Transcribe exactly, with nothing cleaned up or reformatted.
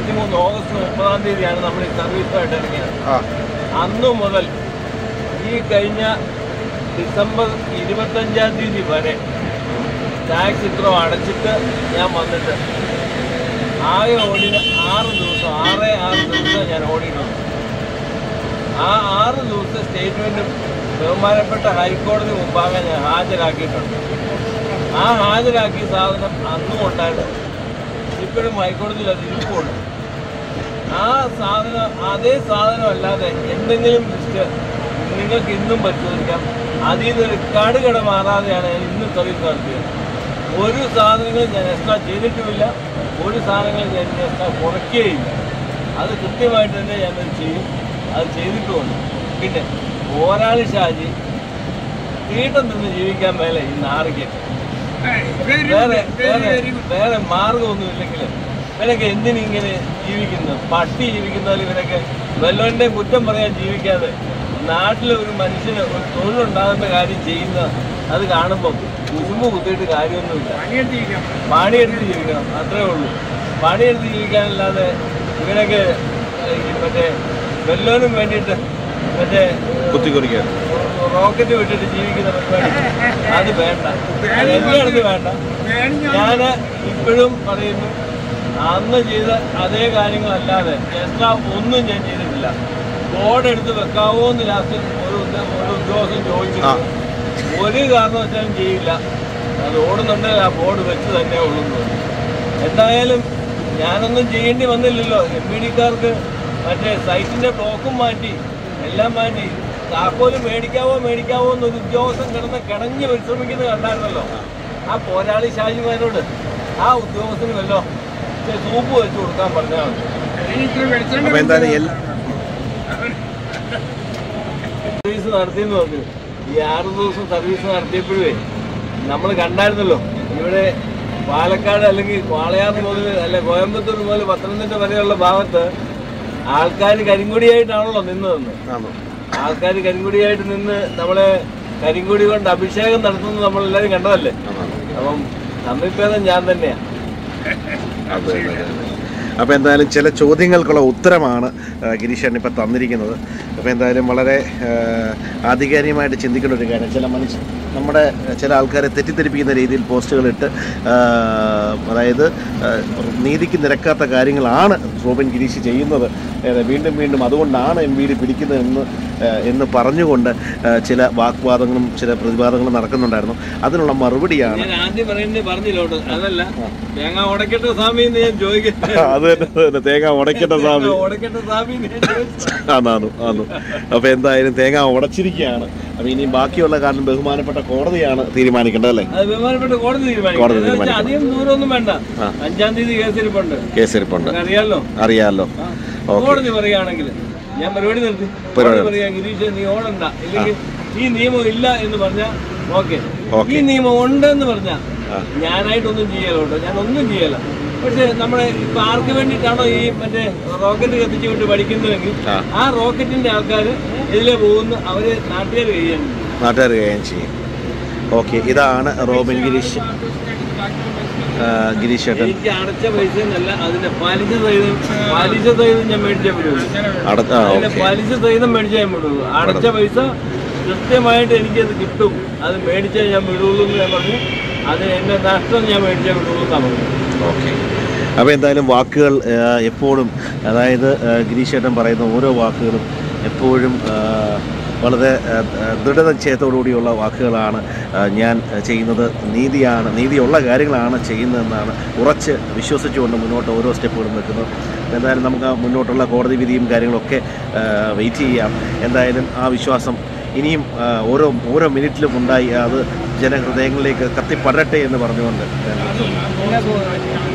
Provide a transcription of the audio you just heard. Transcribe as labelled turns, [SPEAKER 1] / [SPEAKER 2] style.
[SPEAKER 1] ഇരുപത്തി മൂന്ന് ഓഗസ്റ്റ് മുപ്പതാം തീയതിയാണ് നമ്മൾ ഈ സർവീസുമായിട്ട് ഇറങ്ങിയത്. അന്നു മുതൽ ഈ കഴിഞ്ഞ ഡിസംബർ ഇരുപത്തഞ്ചാം തീയതി വരെ ടാക്സ് ഇത്ര അടച്ചിട്ട് ഞാൻ വന്നിട്ട് ആകെ ഓടിന് ആറ് ദിവസം ആറ് ആറ് ദിവസം ഞാൻ ഓടിയിട്ടുണ്ട്. ആ ആറ് ദിവസത്തെ സ്റ്റേറ്റ്മെൻറ്റും ബഹുമാനപ്പെട്ട ഹൈക്കോടതി മുമ്പാകെ ഞാൻ ഹാജരാക്കിയിട്ടുണ്ട്. ആ ഹാജരാക്കിയ സാധനം അന്നും ഉണ്ടായിട്ട് ഇപ്പോഴും ഹൈക്കോടതിയിൽ അത് ഇരിപ്പുണ്ട്. ആ സാധനം അതേ സാധനം അല്ലാതെ എന്തെങ്കിലും ലിസ്റ്റ് നിങ്ങൾക്ക് ഇന്നും പരിശോധിക്കാം. അതിൽ നിന്നൊരു കടുകട മാറാതെയാണ് ഞാൻ ഇന്നും സർവീസ് നടത്തിയത്. ഒരു സാധനങ്ങളും ഞാൻ എക്സ്ട്രാ ചെയ്തിട്ടുമില്ല, ഒരു സാധനങ്ങളും ഞാൻ എക്സ്ട്രാ കുറയ്ക്കുകയില്ല. അത് കൃത്യമായിട്ട് തന്നെ ഞാനത് ചെയ്യും, അത് ചെയ്തിട്ടുമുണ്ട്. പിന്നെ പോരാളി ഷാജി തീട്ടം നിന്ന് ജീവിക്കാൻ മേലെ ഈ നാറിക്കൊക്കെ വേറെ വേറെ വേറെ മാർഗമൊന്നുമില്ലെങ്കിൽ ഇവരൊക്കെ എന്തിനിങ്ങനെ ജീവിക്കുന്നത്? പട്ടി ജീവിക്കുന്നതിൽ ഇവരൊക്കെ വല്ലവൻ്റെ കുറ്റം പറയാൻ ജീവിക്കാതെ നാട്ടിലെ ഒരു മനുഷ്യന് ഒരു തൊഴിലുണ്ടാകുന്ന കാര്യം ചെയ്യുന്ന അത് കാണുമ്പോൾ കുസുമ്പ് കുത്തിയിട്ട് കാര്യമൊന്നുമില്ല. പണിയെടുത്ത് ജീവിക്കണം, അത്രേ ഉള്ളൂ. പണിയെടുത്ത് ജീവിക്കാനല്ലാതെ ഇവരൊക്കെ മറ്റേ വല്ലവനും വേണ്ടിയിട്ട് മറ്റേ കുത്തിക്കുറിക്കാൻ റോക്കറ്റ് വിട്ടിട്ട് ജീവിക്കുന്ന പരിപാടി അത് വേണ്ട, എല്ലായിടത്തും വേണ്ട. ഞാൻ ഇപ്പോഴും പറയുന്നു, അന്ന് ചെയ്ത അതേ കാര്യങ്ങളല്ലാതെ എക്സ്ട്രാ ഒന്നും ഞാൻ ചെയ്തിട്ടില്ല. ബോർഡ് എടുത്ത് വെക്കാവോ എന്ന് ലാസ്റ്റ് ഒരു ഒരു ഉദ്യോഗസ്ഥൻ ചോദിച്ചിട്ട് ഒരു കാരണവശാലും ചെയ്യില്ല, അത് ഓടുന്നുണ്ടെങ്കിൽ ആ ബോർഡ് വെച്ച് തന്നെ ഉള്ളൂ. എന്തായാലും ഞാനൊന്നും ചെയ്യേണ്ടി വന്നില്ലല്ലോ. എം ബി ഡിക്കാർക്ക് മറ്റേ സൈറ്റിൻ്റെ ബ്ലോക്കും മാറ്റി എല്ലാം മാറ്റി താക്കോല് മേടിക്കാവോ മേടിക്കാവോ എന്നൊരു ഉദ്യോഗസ്ഥൻ കിടന്ന് കിടഞ്ഞ് പരിശ്രമിക്കുന്നത് കണ്ടായിരുന്നല്ലോ. ആ പോരാളി ഷാജിമാരോട് ആ ഉദ്യോഗസ്ഥന് വല്ലോ സൂപ്പ് വെച്ച് കൊടുക്കാൻ പറഞ്ഞാൽ സർവീസ് നടത്തിയെന്ന് പറഞ്ഞു. ഈ ആറ് ദിവസം സർവീസ് നടത്തിയപ്പോഴേ നമ്മൾ കണ്ടായിരുന്നല്ലോ, ഇവിടെ പാലക്കാട് അല്ലെങ്കിൽ വാളയാർ മുതൽ അല്ലെ കോയമ്പത്തൂർ മുതൽ പത്തനംതിട്ട വരെയുള്ള ഭാഗത്ത് ആൾക്കാർ കരിങ്കൊടിയായിട്ടാണല്ലോ നിന്നതെന്ന്. ആൾക്കാർ കരിങ്കൊടിയായിട്ട് നിന്ന് നമ്മളെ കരിങ്കൊടി കൊണ്ട് അഭിഷേകം നടത്തുന്നത് നമ്മളെല്ലാവരും കണ്ടതല്ലേ. അപ്പം നമ്മിപ്പേദം ഞാൻ തന്നെയാണ്.
[SPEAKER 2] അപ്പോൾ എന്തായാലും ചില ചോദ്യങ്ങൾക്കുള്ള ഉത്തരമാണ് ഗിരീഷേട്ടൻ ഇപ്പം തന്നിരിക്കുന്നത്. അപ്പോൾ എന്തായാലും വളരെ ആധികാരികമായിട്ട് ചിന്തിക്കേണ്ട ഒരു കാര്യം, ചില മനുഷ്യ നമ്മുടെ ചില ആൾക്കാരെ തെറ്റിദ്ധരിപ്പിക്കുന്ന രീതിയിൽ പോസ്റ്റുകളിട്ട് അതായത് നീതിക്ക് നിരക്കാത്ത കാര്യങ്ങളാണ് റോബിൻ ഗിരീഷ് ചെയ്യുന്നത്, വീണ്ടും വീണ്ടും അതുകൊണ്ടാണ് എം വി ഡി പിടിക്കുന്നതെന്ന് എന്ന് പറഞ്ഞുകൊണ്ട് ചില വാഗ്വാദങ്ങളും ചില പ്രതിവാദങ്ങളും നടക്കുന്നുണ്ടായിരുന്നു. അതിനുള്ള മറുപടിയാണ്
[SPEAKER 1] ആദ്യം പറയുന്നത്. പറഞ്ഞില്ലോട്ട് അതല്ല തേങ്ങ ഉടക്കട്ട സ്വാമി ഞാൻ ചോദിക്കുന്നത്.
[SPEAKER 2] അത് തന്നെ തേങ്ങ ഉടക്കട്ട സ്വാമി ആന്നു ആന്നു. അപ്പോൾ എന്തായാലും തേങ്ങ ഉടച്ചിരിക്കുകയാണ്. അപ്പോൾ ഇനി ബാക്കിയുള്ള കാരണം ബഹുമാനപ്പെട്ട കോടതിയാണ് തീരുമാനിക്കേണ്ടത് അല്ലേ?
[SPEAKER 1] ബഹുമാനപ്പെട്ട കോടതി തീരുമാനിക്കും. അധികം ദൂരമൊന്നും വേണ്ട. അഞ്ചാം തീയതി കേസിരിപ്പുണ്ട് കേസിരിപ്പുണ്ട് അറിയാലോ അറിയാലോ കോടതി പറയുകയാണെങ്കിൽ ഞാൻ പരിപാടി നിർത്തി പറയാ ഗിരീഷ് നീ ഓടണ്ട, ഇല്ലെങ്കിൽ ഈ നിയമം ഇല്ല എന്ന് പറഞ്ഞാൽ ഓക്കെ, ഈ നിയമം ഉണ്ടെന്ന് പറഞ്ഞാൽ ഞാനായിട്ടൊന്നും ചെയ്യലോട്ടോ, ഞാൻ ഒന്നും ചെയ്യല. പക്ഷെ നമ്മുടെ ഇപ്പൊ ആർക്ക് വേണ്ടിയിട്ടാണോ ഈ മറ്റേ റോക്കറ്റ് കത്തിച്ചു വിട്ട് പഠിക്കുന്നതെങ്കിൽ ആ റോക്കറ്റിന്റെ ആൾക്കാർ ഇതിലെ പോകുന്ന അവര് നാട്ടുകാർ കഴിയാൻ
[SPEAKER 2] നാട്ടുകാർ കഴിയാൻ ചെയ്യും. ഓക്കെ, ഇതാണ് റോബിൻ ഗിരീഷ് ഗിരീഷ് ചേട്ടൻ.
[SPEAKER 1] എനിക്ക് അടച്ച പൈസ എന്നല്ല, അതിന്റെ പലിശ സഹിതം പലിശ സഹിതം ഞാൻ മേടിച്ചാൽ പറ്റുള്ളൂ. അതിന്റെ പലിശ സഹിതം മേടിച്ചാൽ ഞാൻ വിടുള്ളൂ. അടച്ച പൈസ കൃത്യമായിട്ട് എനിക്കത് കിട്ടും, അത് മേടിച്ചാൽ ഞാൻ വിടുള്ളൂ എന്ന് ഞാൻ പറഞ്ഞു. അത് എന്റെ നഷ്ടം ഞാൻ മേടിച്ചാൽ വിടുള്ളൂ എന്നാണ് പറഞ്ഞത്.
[SPEAKER 2] ഓക്കെ, അപ്പോൾ എന്തായാലും വാക്കുകൾ എപ്പോഴും, അതായത് ഗിരീഷ് ചേട്ടൻ പറയുന്ന ഓരോ വാക്കുകളും എപ്പോഴും വളരെ ദൃഢനിശ്ചയത്തോടുകൂടിയുള്ള വാക്കുകളാണ്. ഞാൻ ചെയ്യുന്നത് നീതിയാണ്, നീതിയുള്ള കാര്യങ്ങളാണ് ചെയ്യുന്നതെന്നാണ് ഉറച്ച് വിശ്വസിച്ചുകൊണ്ട് മുന്നോട്ട് ഓരോ സ്റ്റെപ്പുകളും വെക്കുന്നത്. എന്തായാലും നമുക്ക് മുന്നോട്ടുള്ള കോടതി വിധിയും കാര്യങ്ങളൊക്കെ വെയിറ്റ് ചെയ്യാം. എന്തായാലും ആ വിശ്വാസം ഇനിയും ഓരോ ഓരോ മിനിറ്റിലും ഉണ്ടായി അത് ജനഹൃദയങ്ങളിലേക്ക് കത്തിപ്പടരട്ടെ എന്ന് പറഞ്ഞുകൊണ്ട്